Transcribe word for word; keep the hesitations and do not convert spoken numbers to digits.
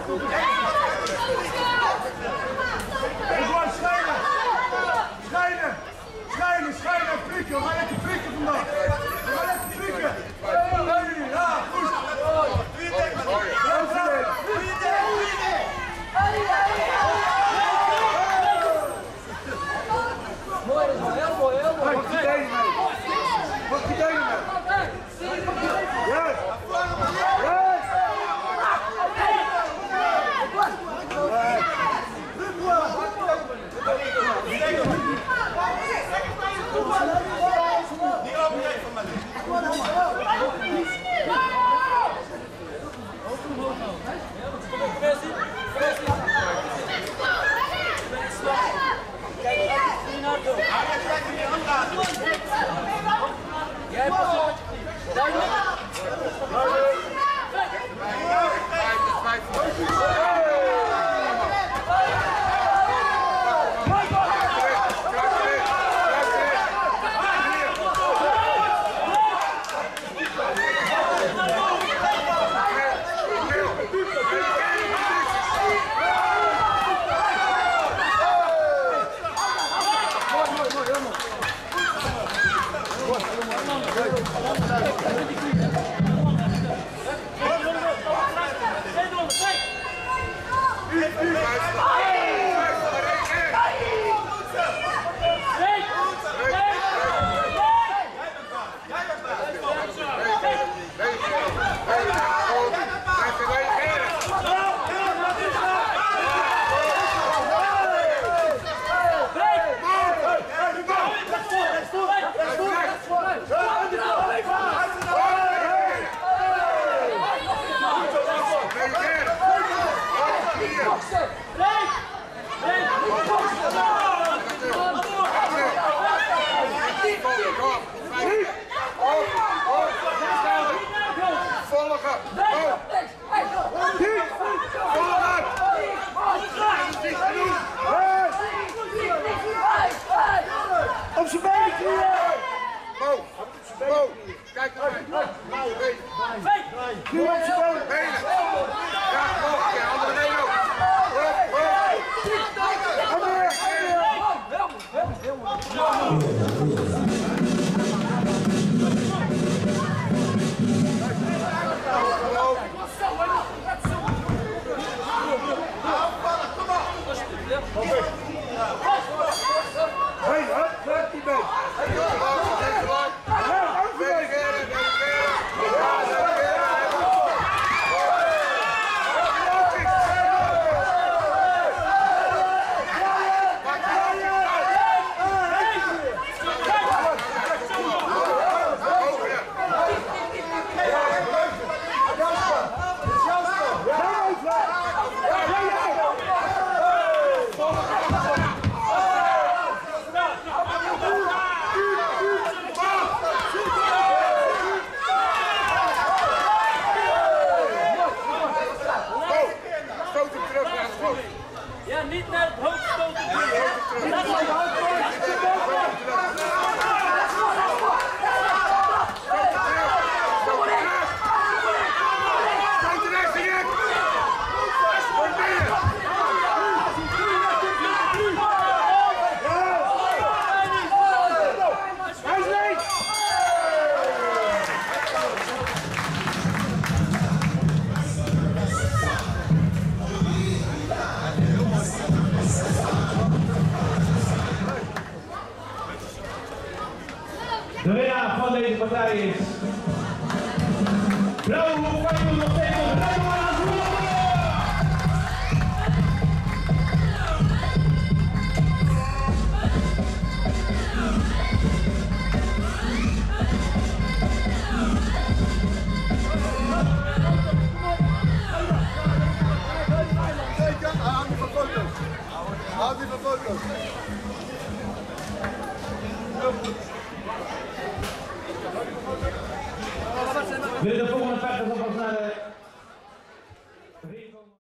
schijnen! Schijnen! Schijnen, schijnen, prikken! We gaan lekker prikken vandaag! We gaan lekker prikken! Hey, ja, goed! Goeie tek, man! Goeie tek! Goeie tek! Mooi, dat is wel heel mooi, heel mooi. Wat gedaan mee? Wat gedaan mee? Yes! Yes! Niet overdreven van mij. Jij pas op. Op zijn benen knieën! Bo, Bo, kijk naar mij. Nu op zijn benen! Benen. Ja, nog een keer, andere been ook. Hop, Hey, hup, hup, die been! Ja, niet naar het hoofd stoten. Dat is het hoofd. De winnaar van deze partij is Blauw Feyenoord nog steeds op Rijnmond aan het roeren! Houd niet van foto's! Houd niet van foto's! Willen de